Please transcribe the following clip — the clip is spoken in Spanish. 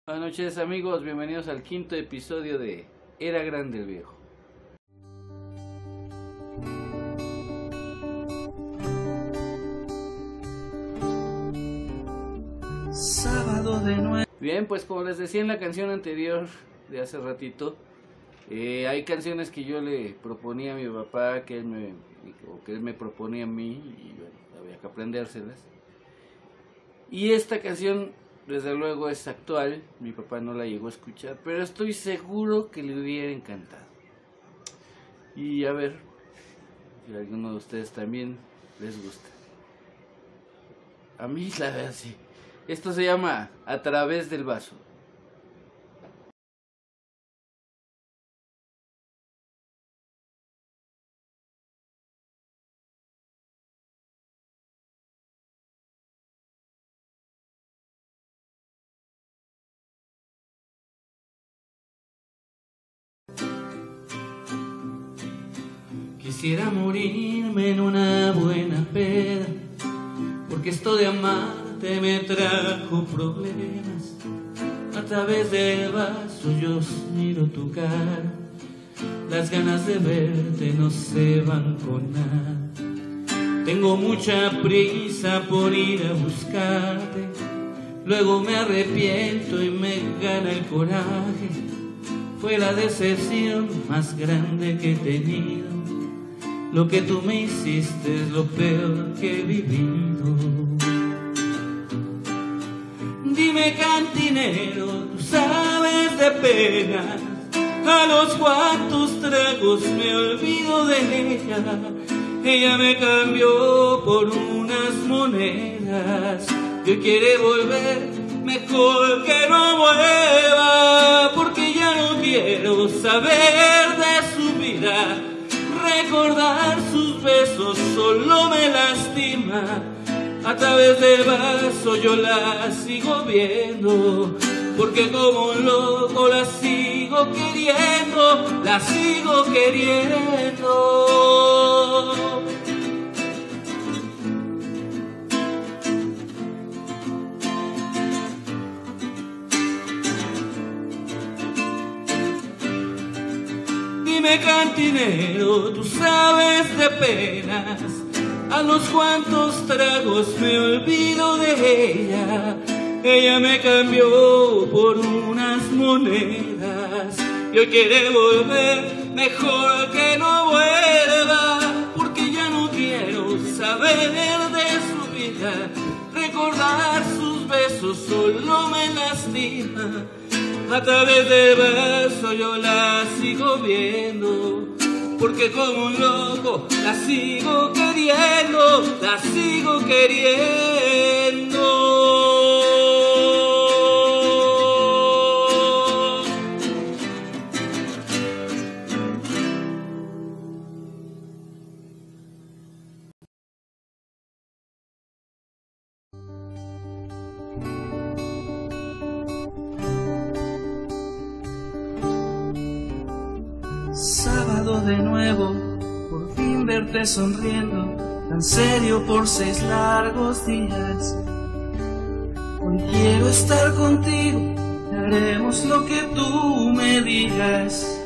Buenas noches amigos, bienvenidos al quinto episodio de Era Grande el Viejo. Sábado de nuevo. Bien, pues como les decía en la canción anterior de hace ratito, hay canciones que yo le proponía a mi papá, que él me proponía a mí, y bueno, había que aprendérselas. Y esta canción desde luego es actual, mi papá no la llegó a escuchar, pero estoy seguro que le hubiera encantado. Y a ver si a alguno de ustedes también les gusta. A mí la verdad sí. Esto se llama A Través del Vaso. Quisiera morirme en una buena peda, porque esto de amarte me trajo problemas. A través del vaso yo miro tu cara, las ganas de verte no se van con nada. Tengo mucha prisa por ir a buscarte, luego me arrepiento y me gana el coraje. Fue la decepción más grande que he tenido. Lo que tú me hiciste es lo peor que he vivido. Dime, cantinero, tú sabes de penas, a los cuantos tragos me olvido de ella. Ella me cambió por unas monedas y hoy quiere volver, mejor que no vuelva, porque ya no quiero saber de su vida. Recordar sus besos solo me lastima. A través del vaso yo la sigo viendo, porque como un loco la sigo queriendo, la sigo queriendo. Dime, cantinero, tú sabes de penas, a los cuantos tragos me olvido de ella. Ella me cambió por unas monedas y hoy quiere volver, mejor que no vuelva, porque ya no quiero saber de su vida. Recordar sus besos solo me lastima. A través del vaso yo la sigo viendo, porque como un loco la sigo queriendo, la sigo queriendo. Sábado de nuevo, por fin verte sonriendo, tan serio por 6 largos días. Hoy quiero estar contigo, haremos lo que tú me digas.